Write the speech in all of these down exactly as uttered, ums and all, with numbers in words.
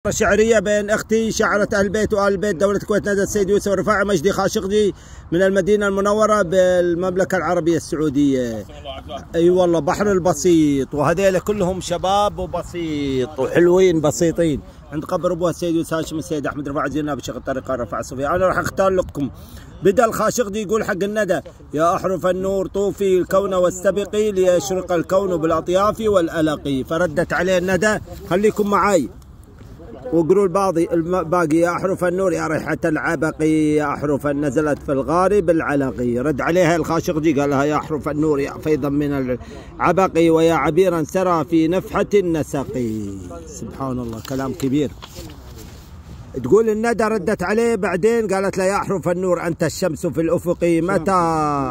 شعرية بين أختي شاعرة أهل البيت وآل البيت دولة الكويت ندى السيد يوسف الرفاعي مجدي خاشقجي من المدينة المنورة بالمملكة العربية السعودية. أي والله بحر البسيط، وهذيلا كلهم شباب وبسيط وحلوين بسيطين. عند قبر أبوها السيد يوسف هاشم السيد أحمد الرفاعي زينا بشيخ الطريقة الرفاعي الصوفي. أنا راح أختار لكم بدأ الخاشقجي يقول حق الندى: يا أحرف النور طوفي الكون واستبقي ليشرق الكون بالأطياف والألق. فردت عليه الندى: خليكم معاي وقولوا الباقي الباقي: يا أحرف النور يا ريحة العبقي، يا أحرف نزلت في الغار بالعلقي. رد عليها الخاشقجي قال لها: يا أحرف النور يا فيضا من العبقي، ويا عبيرا سرى في نفحة النسقي. سبحان الله، كلام كبير. تقول الندى ردت عليه بعدين قالت له: يا أحرف النور أنت الشمس في الأفق، متى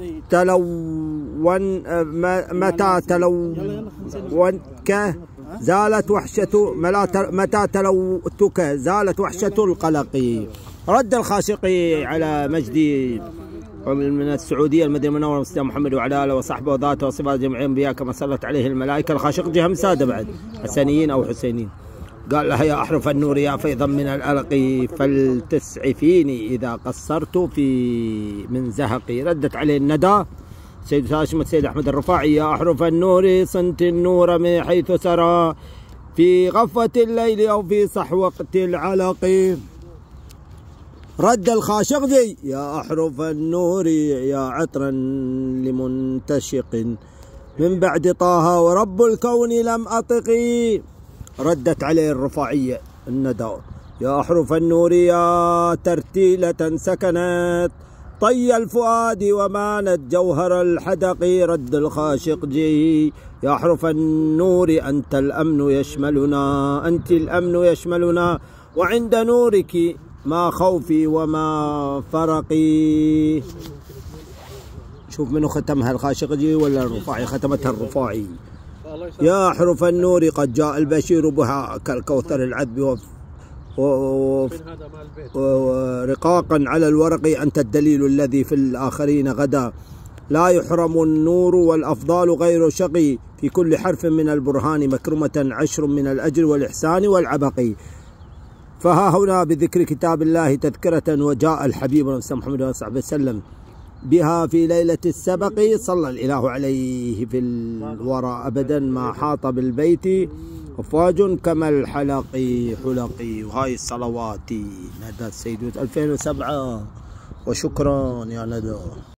تلون متى تلونك زالت وحشة متى تلوتك زالت وحشة القلق. رد الخاشقي على مجدي من السعودية المدينة المنورة سيدنا محمد وعلى آله وصحبه وذاته وصفاته جميع الأنبياء كما صلت عليه الملائكة. الخاشقجي هم سادة بعد حسنيين أو حسينين. قال لها: يا أحرف النور يا فيضا من الألق، فلتسعفيني إذا قصرت في من زهقي. ردت عليه الندى سيد هاشم السيد أحمد الرفاعي: يا أحرف النور صنت النور من حيث سرى في غفوة الليل أو في صحوة العلق. رد الخاشقجي: يا أحرف النور يا عطرا لمنتشق من بعد طه ورب الكون لم أطقي. ردت عليه الرفاعية الندى: يا أحرف النور يا ترتيلة سكنت طي الفؤاد ومانت جوهر الحدق. رد الخاشقجي: يا أحرف النور أنت الأمن يشملنا، أنت الأمن يشملنا، وعند نورك ما خوفي وما فرقي. شوف منو ختمها، الخاشقجي ولا الرفاعي؟ ختمتها الرفاعي. يا أحرف النور قد جاء البشير بها كالكوثر العذب ورقاقا على الورق، أنت الدليل الذي في الآخرين غدا، لا يحرم النور والأفضال غير شقي، في كل حرف من البرهان مكرمة عشر من الأجر والإحسان والعبق. فها هنا بذكر كتاب الله تذكرة، وجاء الحبيب محمد صلى الله عليه وسلم بها في ليلة السبق، صلى الإله عليه في الورى أبدا ما حاط بالبيت أفواج كما الحلق حلقي. وهاي الصلوات ندى السيد ألفين وسبعة. وشكرا يا ندى.